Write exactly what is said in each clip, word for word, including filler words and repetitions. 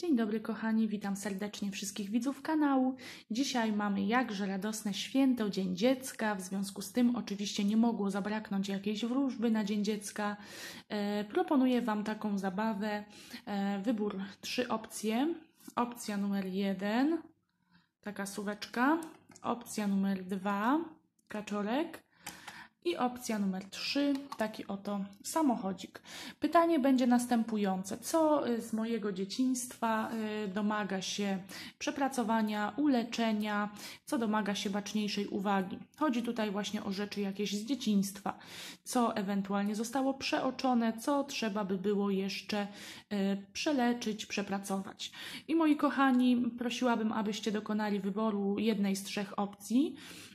Dzień dobry kochani, witam serdecznie wszystkich widzów kanału. Dzisiaj mamy jakże radosne święto, Dzień Dziecka. W związku z tym oczywiście nie mogło zabraknąć jakiejś wróżby na Dzień Dziecka. E, proponuję Wam taką zabawę. E, wybór trzy opcje. Opcja numer jeden, taka suweczka. Opcja numer dwa, kaczorek. I opcja numer trzy, taki oto samochodzik. Pytanie będzie następujące. Co z mojego dzieciństwa domaga się przepracowania, uleczenia, co domaga się baczniejszej uwagi? Chodzi tutaj właśnie o rzeczy jakieś z dzieciństwa. Co ewentualnie zostało przeoczone, co trzeba by było jeszcze przeleczyć, przepracować. I moi kochani, prosiłabym, abyście dokonali wyboru jednej z trzech opcji,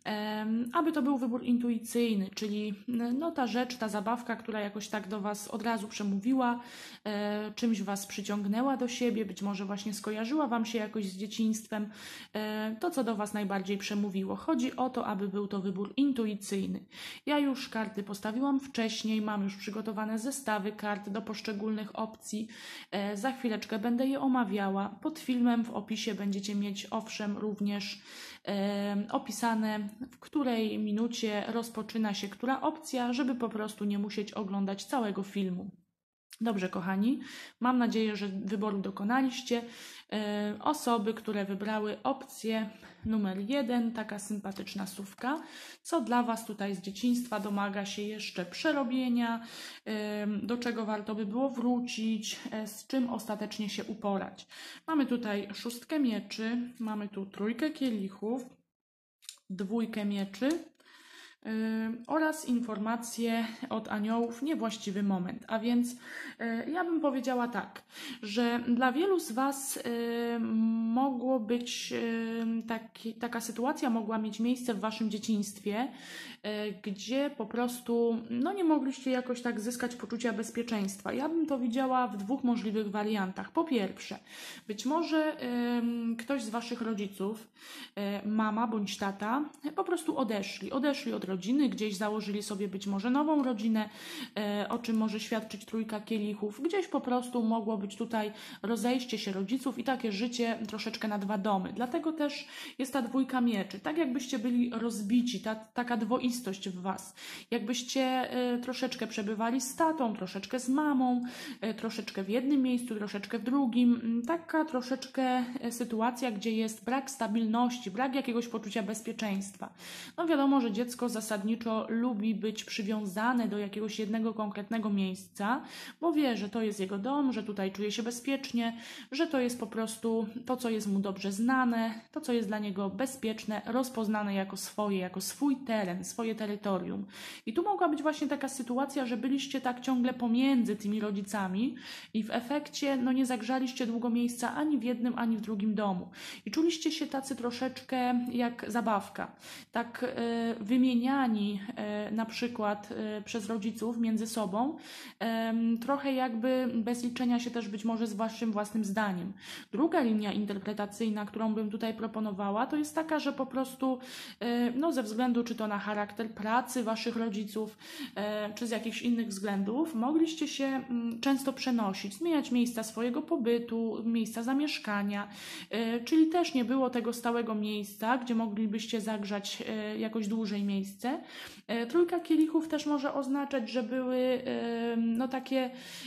aby to był wybór intuicyjny, czyli no, ta rzecz, ta zabawka, która jakoś tak do Was od razu przemówiła, e, czymś Was przyciągnęła do siebie, być może właśnie skojarzyła Wam się jakoś z dzieciństwem, e, to co do Was najbardziej przemówiło. Chodzi o to, aby był to wybór intuicyjny. Ja już karty postawiłam wcześniej, mam już przygotowane zestawy kart do poszczególnych opcji, e, za chwileczkę będę je omawiała. Pod filmem w opisie będziecie mieć owszem również e, opisane, w której minucie rozpoczyna się która opcja, żeby po prostu nie musieć oglądać całego filmu. Dobrze kochani, mam nadzieję, że wyboru dokonaliście. Yy, osoby, które wybrały opcję numer jeden, taka sympatyczna sówka, co dla Was tutaj z dzieciństwa domaga się jeszcze przerobienia, yy, do czego warto by było wrócić, yy, z czym ostatecznie się uporać. Mamy tutaj szóstkę mieczy, mamy tu trójkę kielichów, dwójkę mieczy yy, oraz informacje od aniołów niewłaściwy moment. A więc yy, ja bym powiedziała tak, że dla wielu z Was yy, mogło być yy, taki, taka sytuacja mogła mieć miejsce w Waszym dzieciństwie, yy, gdzie po prostu no, nie mogliście jakoś tak zyskać poczucia bezpieczeństwa. Ja bym to widziała w dwóch możliwych wariantach. Po pierwsze, być może yy, ktoś z Waszych rodziców, yy, mama bądź tata, po prostu odeszli. Odeszli od rodziny, gdzieś założyli sobie być może nową rodzinę, e, o czym może świadczyć trójka kielichów. Gdzieś po prostu mogło być tutaj rozejście się rodziców i takie życie troszeczkę na dwa domy. Dlatego też jest ta dwójka mieczy. Tak jakbyście byli rozbici, ta, taka dwoistość w Was. Jakbyście e, troszeczkę przebywali z tatą, troszeczkę z mamą, e, troszeczkę w jednym miejscu, troszeczkę w drugim. Taka troszeczkę sytuacja, gdzie jest brak stabilności, brak jakiegoś poczucia bezpieczeństwa. No wiadomo, że dziecko zasadniczo lubi być przywiązane do jakiegoś jednego konkretnego miejsca, bo wie, że to jest jego dom, że tutaj czuje się bezpiecznie, że to jest po prostu to, co jest mu dobrze znane, to, co jest dla niego bezpieczne, rozpoznane jako swoje, jako swój teren, swoje terytorium. I tu mogła być właśnie taka sytuacja, że byliście tak ciągle pomiędzy tymi rodzicami i w efekcie no, nie zagrzaliście długo miejsca ani w jednym, ani w drugim domu. I czuliście się tacy troszeczkę jak zabawka. Tak e, wymieniani e, na przykład e, przez rodziców między sobą, e, trochę jakby bez liczenia się też być może z Waszym własnym zdaniem. Druga linia interpretacyjna, którą bym tutaj proponowała, to jest taka, że po prostu e, no, ze względu czy to na charakter pracy Waszych rodziców, e, czy z jakichś innych względów, mogliście się m, często przenosić, zmieniać miejsca swojego pobytu, miejsca zamieszkania, e, czyli też nie było tego stałego miejsca, gdzie moglibyście zagrzać e, jakoś dłużej miejsce. E, trójka kielichów też może oznaczać, że były e, no takie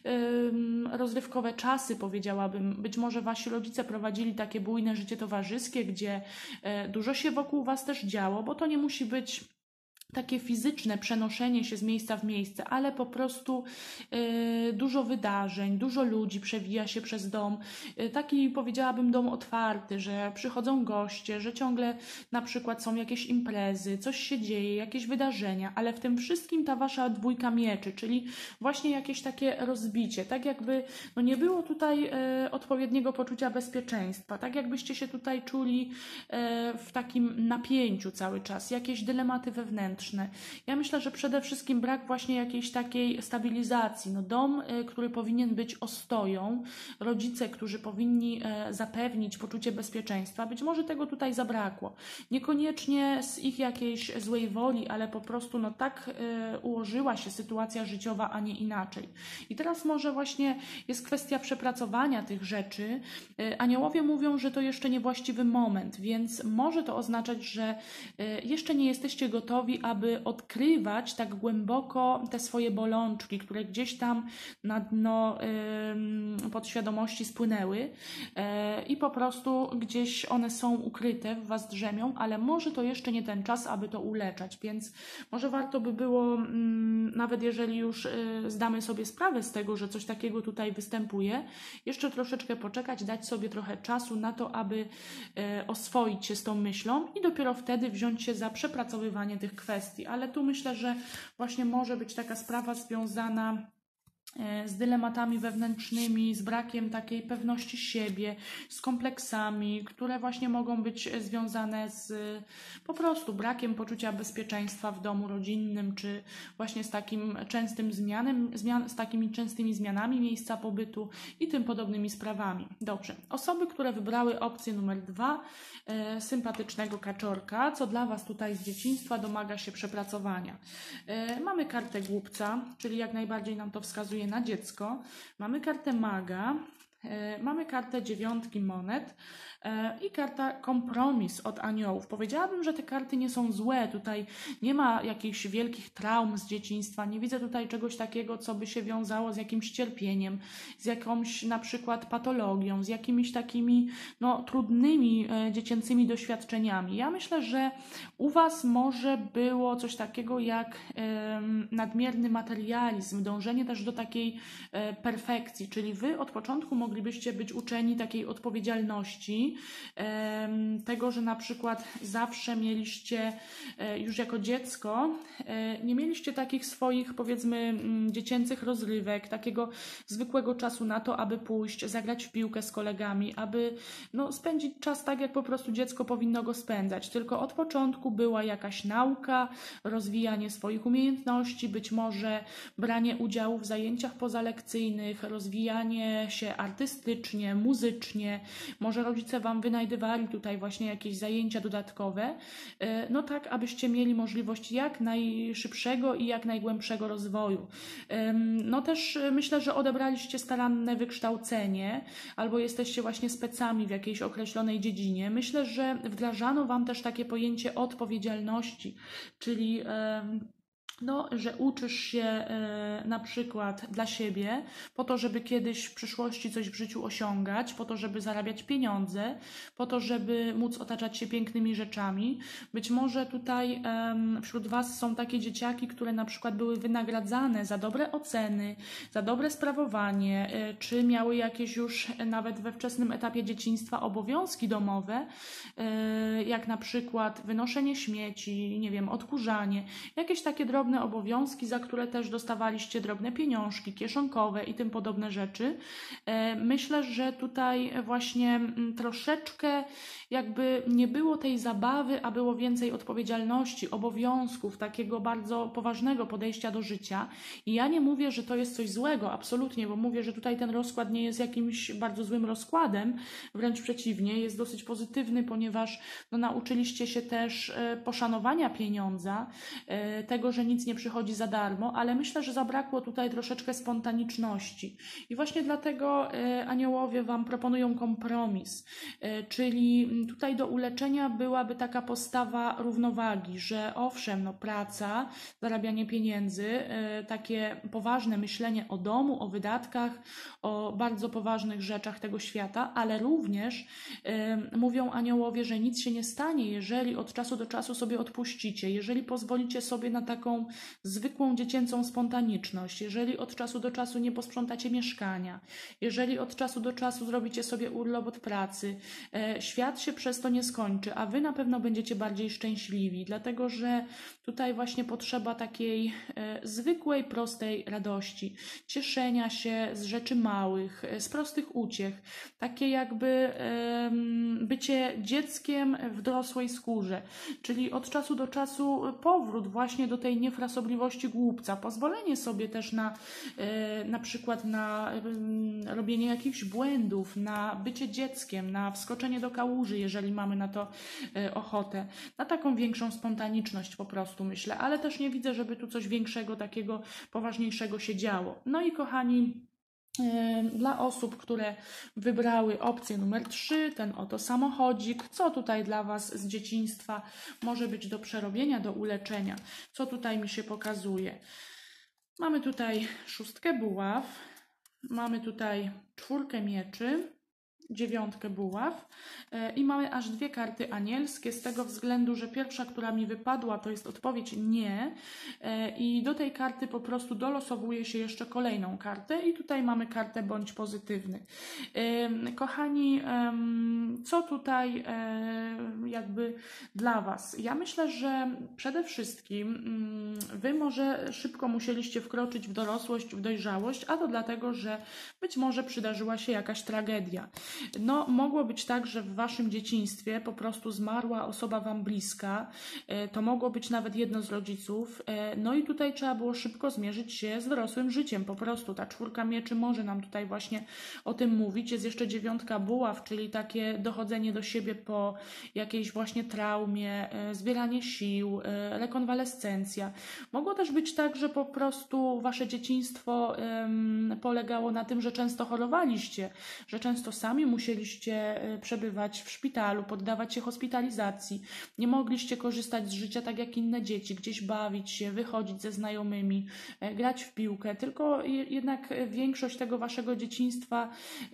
e, rozrywkowe czasy, powiedziałabym. Być może Wasi rodzice prowadzili takie bujne życie towarzyskie, gdzie e, dużo się wokół Was też działo, bo to nie musi być takie fizyczne przenoszenie się z miejsca w miejsce, ale po prostu y, dużo wydarzeń, dużo ludzi przewija się przez dom. Y, taki powiedziałabym dom otwarty, że przychodzą goście, że ciągle na przykład są jakieś imprezy, coś się dzieje, jakieś wydarzenia, ale w tym wszystkim ta Wasza dwójka mieczy, czyli właśnie jakieś takie rozbicie, tak jakby no nie było tutaj y, odpowiedniego poczucia bezpieczeństwa, tak jakbyście się tutaj czuli y, w takim napięciu cały czas, jakieś dylematy wewnętrzne, wewnętrzne. Ja myślę, że przede wszystkim brak właśnie jakiejś takiej stabilizacji. No, dom, który powinien być ostoją, rodzice, którzy powinni zapewnić poczucie bezpieczeństwa, być może tego tutaj zabrakło. Niekoniecznie z ich jakiejś złej woli, ale po prostu no tak ułożyła się sytuacja życiowa, a nie inaczej. I teraz może właśnie jest kwestia przepracowania tych rzeczy. Aniołowie mówią, że to jeszcze nie właściwy moment, więc może to oznaczać, że jeszcze nie jesteście gotowi, aby odkrywać tak głęboko te swoje bolączki, które gdzieś tam na dno podświadomości spłynęły i po prostu gdzieś one są ukryte, w was drzemią, ale może to jeszcze nie ten czas, aby to uleczać, więc może warto by było, nawet jeżeli już zdamy sobie sprawę z tego, że coś takiego tutaj występuje, jeszcze troszeczkę poczekać, dać sobie trochę czasu na to, aby oswoić się z tą myślą i dopiero wtedy wziąć się za przepracowywanie tych kwestii. Ale tu myślę, że właśnie może być taka sprawa związana z dylematami wewnętrznymi, z brakiem takiej pewności siebie, z kompleksami, które właśnie mogą być związane z po prostu brakiem poczucia bezpieczeństwa w domu rodzinnym, czy właśnie z takim częstym zmianem, zmian, z takimi częstymi zmianami miejsca pobytu i tym podobnymi sprawami. Dobrze. Osoby, które wybrały opcję numer dwa, e, sympatycznego kaczorka, co dla was tutaj z dzieciństwa domaga się przepracowania. E, mamy kartę głupca, czyli jak najbardziej nam to wskazuje na dziecko. Mamy kartę maga, e, mamy kartę dziewiątki monet e, i karta kompromis od aniołów. Powiedziałabym, że te karty nie są złe. Tutaj nie ma jakichś wielkich traum z dzieciństwa. Nie widzę tutaj czegoś takiego, co by się wiązało z jakimś cierpieniem, z jakąś na przykład patologią, z jakimiś takimi no, trudnymi e, dziecięcymi doświadczeniami. Ja myślę, że u was może było coś takiego jak e, nadmierny materializm, dążenie też do takiej e, perfekcji, czyli wy od początku moglibyście być uczeni takiej odpowiedzialności, e, tego, że na przykład zawsze mieliście e, już jako dziecko, e, nie mieliście takich swoich powiedzmy m, dziecięcych rozrywek, takiego zwykłego czasu na to, aby pójść, zagrać w piłkę z kolegami, aby no, spędzić czas tak, jak po prostu dziecko powinno go spędzać. Tylko od początku była jakaś nauka, rozwijanie swoich umiejętności, być może branie udziału w zajęciach pozalekcyjnych, rozwijanie się artystycznie, muzycznie. Może rodzice wam wynajdywali tutaj właśnie jakieś zajęcia dodatkowe, no tak, abyście mieli możliwość jak najszybszego i jak najgłębszego rozwoju. No też myślę, że odebraliście staranne wykształcenie, albo jesteście właśnie specami w jakiejś określonej dziedzinie. Myślę, że wdrażano wam też takie pojęcie odpowiedzialności, czyli no, że uczysz się e, na przykład dla siebie, po to, żeby kiedyś w przyszłości coś w życiu osiągać, po to, żeby zarabiać pieniądze, po to, żeby móc otaczać się pięknymi rzeczami. Być może tutaj e, wśród was są takie dzieciaki, które na przykład były wynagradzane za dobre oceny, za dobre sprawowanie, e, czy miały jakieś już nawet we wczesnym etapie dzieciństwa obowiązki domowe, e, jak na przykład wynoszenie śmieci, nie wiem, odkurzanie, jakieś takie drobne obowiązki, za które też dostawaliście drobne pieniążki, kieszonkowe i tym podobne rzeczy. Myślę, że tutaj właśnie troszeczkę jakby nie było tej zabawy, a było więcej odpowiedzialności, obowiązków, takiego bardzo poważnego podejścia do życia. I ja nie mówię, że to jest coś złego, absolutnie, bo mówię, że tutaj ten rozkład nie jest jakimś bardzo złym rozkładem, wręcz przeciwnie, jest dosyć pozytywny, ponieważ no, nauczyliście się też poszanowania pieniądza, tego, że nic nie przychodzi za darmo, ale myślę, że zabrakło tutaj troszeczkę spontaniczności. I właśnie dlatego e, aniołowie wam proponują kompromis, e, czyli tutaj do uleczenia byłaby taka postawa równowagi, że owszem, no praca, zarabianie pieniędzy, e, takie poważne myślenie o domu, o wydatkach, o bardzo poważnych rzeczach tego świata, ale również e, mówią aniołowie, że nic się nie stanie, jeżeli od czasu do czasu sobie odpuścicie, jeżeli pozwolicie sobie na taką zwykłą dziecięcą spontaniczność, jeżeli od czasu do czasu nie posprzątacie mieszkania, jeżeli od czasu do czasu zrobicie sobie urlop od pracy, świat się przez to nie skończy, a wy na pewno będziecie bardziej szczęśliwi, dlatego że tutaj właśnie potrzeba takiej zwykłej, prostej radości, cieszenia się z rzeczy małych, z prostych uciech, takie jakby bycie dzieckiem w dorosłej skórze, czyli od czasu do czasu powrót właśnie do tej niefrasobliwości głupca, pozwolenie sobie też na na przykład na robienie jakichś błędów, na bycie dzieckiem, na wskoczenie do kałuży, jeżeli mamy na to ochotę, na taką większą spontaniczność po prostu myślę, ale też nie widzę, żeby tu coś większego, takiego poważniejszego się działo. No i kochani, dla osób, które wybrały opcję numer trzy, ten oto samochodzik, co tutaj dla Was z dzieciństwa może być do przerobienia, do uleczenia, co tutaj mi się pokazuje. Mamy tutaj szóstkę buław, mamy tutaj czwórkę mieczy, dziewiątkę buław i mamy aż dwie karty anielskie z tego względu, że pierwsza, która mi wypadła, to jest odpowiedź nie i do tej karty po prostu dolosowuje się jeszcze kolejną kartę i tutaj mamy kartę bądź pozytywny. Kochani, co tutaj jakby dla Was? Ja myślę, że przede wszystkim Wy może szybko musieliście wkroczyć w dorosłość, w dojrzałość, a to dlatego, że być może przydarzyła się jakaś tragedia. No, mogło być tak, że w Waszym dzieciństwie po prostu zmarła osoba Wam bliska, to mogło być nawet jedno z rodziców, no i tutaj trzeba było szybko zmierzyć się z dorosłym życiem, po prostu ta czwórka mieczy może nam tutaj właśnie o tym mówić. Jest jeszcze dziewiątka buław, czyli takie dochodzenie do siebie po jakiejś właśnie traumie, zbieranie sił, rekonwalescencja. Mogło też być tak, że po prostu Wasze dzieciństwo um, polegało na tym, że często chorowaliście, że często sami musieliście przebywać w szpitalu, poddawać się hospitalizacji, nie mogliście korzystać z życia tak jak inne dzieci, gdzieś bawić się, wychodzić ze znajomymi, grać w piłkę, tylko jednak większość tego Waszego dzieciństwa,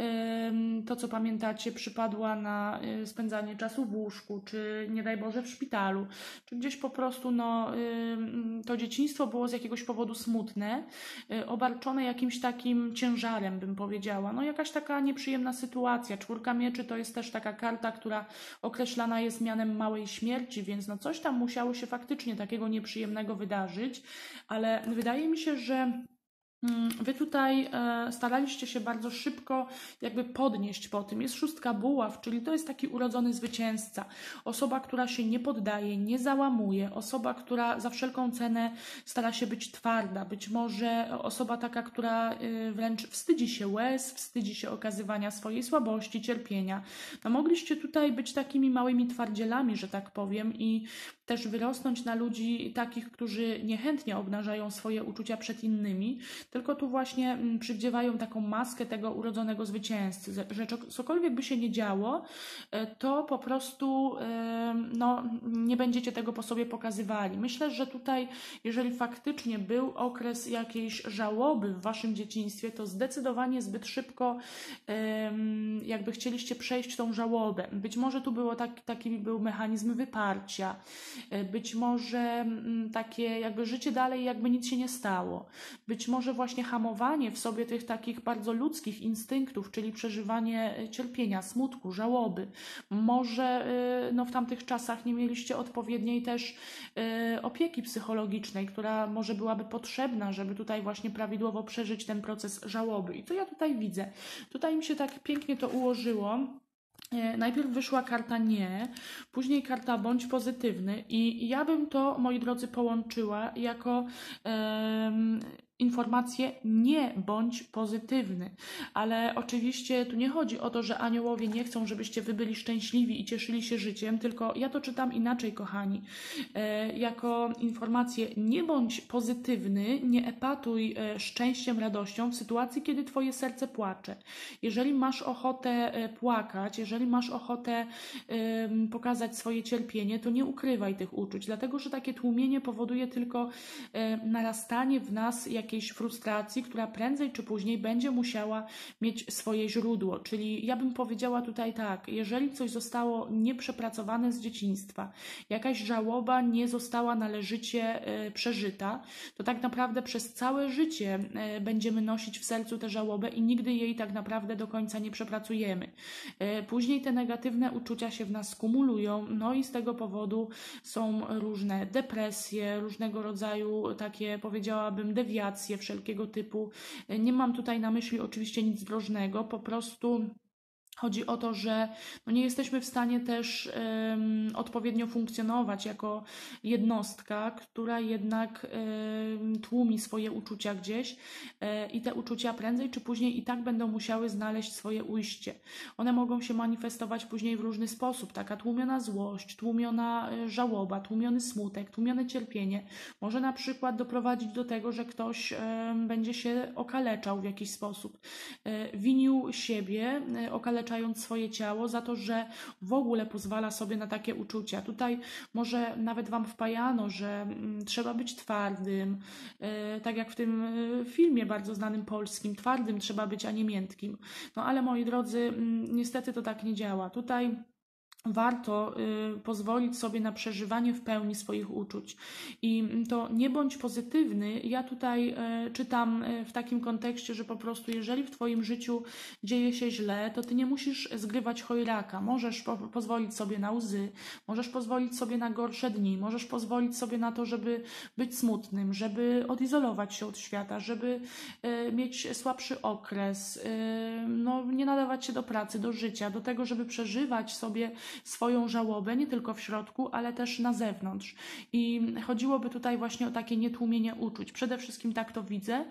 to co pamiętacie, przypadła na spędzanie czasu w łóżku, czy nie daj Boże w szpitalu, czy gdzieś po prostu no, to dzieciństwo było z jakiegoś powodu smutne, obarczone jakimś takim ciężarem, bym powiedziała, no jakaś taka nieprzyjemna sytuacja. Czwórka mieczy to jest też taka karta, która określana jest mianem małej śmierci, więc no coś tam musiało się faktycznie takiego nieprzyjemnego wydarzyć, ale wydaje mi się, że Wy tutaj e, staraliście się bardzo szybko jakby podnieść po tym. Jest szóstka buław, czyli to jest taki urodzony zwycięzca. Osoba, która się nie poddaje, nie załamuje. Osoba, która za wszelką cenę stara się być twarda. Być może osoba taka, która y, wręcz wstydzi się łez, wstydzi się okazywania swojej słabości, cierpienia. No, mogliście tutaj być takimi małymi twardzielami, że tak powiem, i też wyrosnąć na ludzi takich, którzy niechętnie obnażają swoje uczucia przed innymi, tylko tu właśnie przywdziewają taką maskę tego urodzonego zwycięzcy, że cokolwiek by się nie działo, to po prostu no, nie będziecie tego po sobie pokazywali. Myślę, że tutaj, jeżeli faktycznie był okres jakiejś żałoby w Waszym dzieciństwie, to zdecydowanie zbyt szybko jakby chcieliście przejść tą żałobę. Być może tu było taki, taki był mechanizm wyparcia, być może takie jakby życie dalej, jakby nic się nie stało. Być może właśnie hamowanie w sobie tych takich bardzo ludzkich instynktów, czyli przeżywanie cierpienia, smutku, żałoby. Może no, w tamtych czasach nie mieliście odpowiedniej też opieki psychologicznej, która może byłaby potrzebna, żeby tutaj właśnie prawidłowo przeżyć ten proces żałoby. I co ja tutaj widzę? Tutaj mi się tak pięknie to ułożyło. Najpierw wyszła karta nie, później karta bądź pozytywny i ja bym to, moi drodzy, połączyła jako um, informację nie bądź pozytywny, ale oczywiście tu nie chodzi o to, że aniołowie nie chcą, żebyście wy byli szczęśliwi i cieszyli się życiem, tylko ja to czytam inaczej, kochani, e, jako informację nie bądź pozytywny, nie epatuj e, szczęściem, radością w sytuacji, kiedy twoje serce płacze. Jeżeli masz ochotę e, płakać, jeżeli masz ochotę e, pokazać swoje cierpienie, to nie ukrywaj tych uczuć, dlatego, że takie tłumienie powoduje tylko e, narastanie w nas jak jakiejś frustracji, która prędzej czy później będzie musiała mieć swoje źródło. Czyli ja bym powiedziała tutaj tak, jeżeli coś zostało nieprzepracowane z dzieciństwa, jakaś żałoba nie została należycie y, przeżyta, to tak naprawdę przez całe życie y, będziemy nosić w sercu tę żałobę i nigdy jej tak naprawdę do końca nie przepracujemy. Y, później te negatywne uczucia się w nas kumulują, no i z tego powodu są różne depresje, różnego rodzaju takie, powiedziałabym, dewiacje wszelkiego typu. Nie mam tutaj na myśli oczywiście nic drożnego, po prostu chodzi o to, że no nie jesteśmy w stanie też um, odpowiednio funkcjonować jako jednostka, która jednak um, tłumi swoje uczucia gdzieś um, i te uczucia prędzej czy później i tak będą musiały znaleźć swoje ujście. One mogą się manifestować później w różny sposób. Taka tłumiona złość, tłumiona żałoba, tłumiony smutek, tłumione cierpienie może na przykład doprowadzić do tego, że ktoś um, będzie się okaleczał w jakiś sposób. Um, winił siebie, um, okaleczał swoje ciało za to, że w ogóle pozwala sobie na takie uczucia. Tutaj może nawet Wam wpajano, że mm, trzeba być twardym, e, tak jak w tym e, filmie bardzo znanym polskim, twardym trzeba być, a nie miętkim. No ale moi drodzy, mm, niestety to tak nie działa. Tutaj warto y, pozwolić sobie na przeżywanie w pełni swoich uczuć. I to nie bądź pozytywny. Ja tutaj y, czytam y, w takim kontekście, że po prostu jeżeli w Twoim życiu dzieje się źle, to Ty nie musisz zgrywać chojraka. Możesz po pozwolić sobie na łzy, możesz pozwolić sobie na gorsze dni, możesz pozwolić sobie na to, żeby być smutnym, żeby odizolować się od świata, żeby y, mieć słabszy okres, y, no, nie nadawać się do pracy, do życia, do tego, żeby przeżywać sobie swoją żałobę, nie tylko w środku, ale też na zewnątrz. I chodziłoby tutaj właśnie o takie nietłumienie uczuć. Przede wszystkim tak to widzę.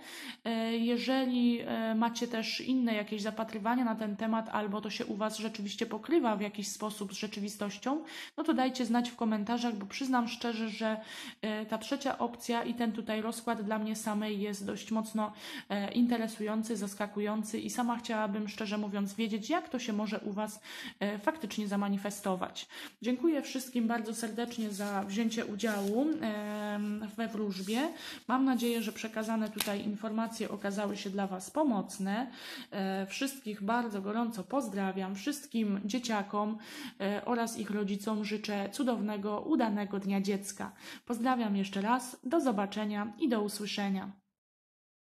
Jeżeli macie też inne jakieś zapatrywania na ten temat, albo to się u Was rzeczywiście pokrywa w jakiś sposób z rzeczywistością, no to dajcie znać w komentarzach, bo przyznam szczerze, że ta trzecia opcja i ten tutaj rozkład dla mnie samej jest dość mocno interesujący, zaskakujący i sama chciałabym, szczerze mówiąc, wiedzieć, jak to się może u Was faktycznie zamanifestować. Dziękuję wszystkim bardzo serdecznie za wzięcie udziału we wróżbie. Mam nadzieję, że przekazane tutaj informacje okazały się dla Was pomocne. Wszystkich bardzo gorąco pozdrawiam, wszystkim dzieciakom oraz ich rodzicom życzę cudownego, udanego Dnia Dziecka. Pozdrawiam jeszcze raz, do zobaczenia i do usłyszenia.